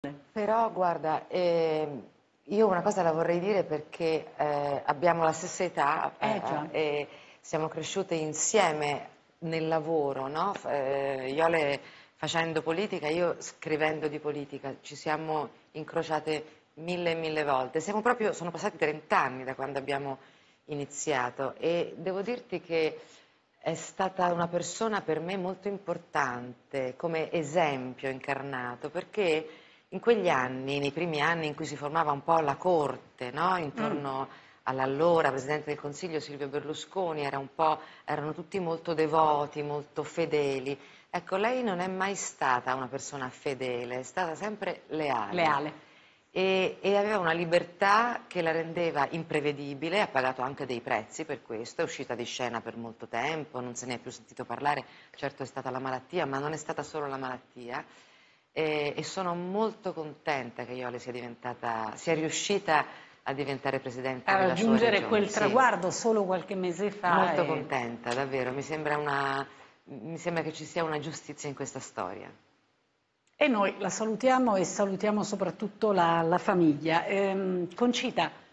Però guarda, io una cosa la vorrei dire perché abbiamo la stessa età Già. e siamo cresciute insieme nel lavoro, no? Iole facendo politica, io scrivendo di politica, ci siamo incrociate mille e mille volte. Sono passati 30 anni da quando abbiamo iniziato e devo dirti che è stata una persona per me molto importante come esempio incarnato, perché in quegli anni, nei primi anni in cui si formava un po' la corte, no? Intorno all'allora Presidente del Consiglio Silvio Berlusconi, erano tutti molto devoti, molto fedeli. Ecco, lei non è mai stata una persona fedele, è stata sempre leale Leale. e aveva una libertà che la rendeva imprevedibile, ha pagato anche dei prezzi per questo, è uscita di scena per molto tempo, non se ne è più sentito parlare, certo è stata la malattia, ma non è stata solo la malattia e sono molto contenta che Iole sia riuscita a diventare A presidente della sua raggiungere regione, quel sì, traguardo solo qualche mese fa. molto contenta, davvero, mi sembra che ci sia una giustizia in questa storia. E noi la salutiamo e salutiamo soprattutto la famiglia. Concita,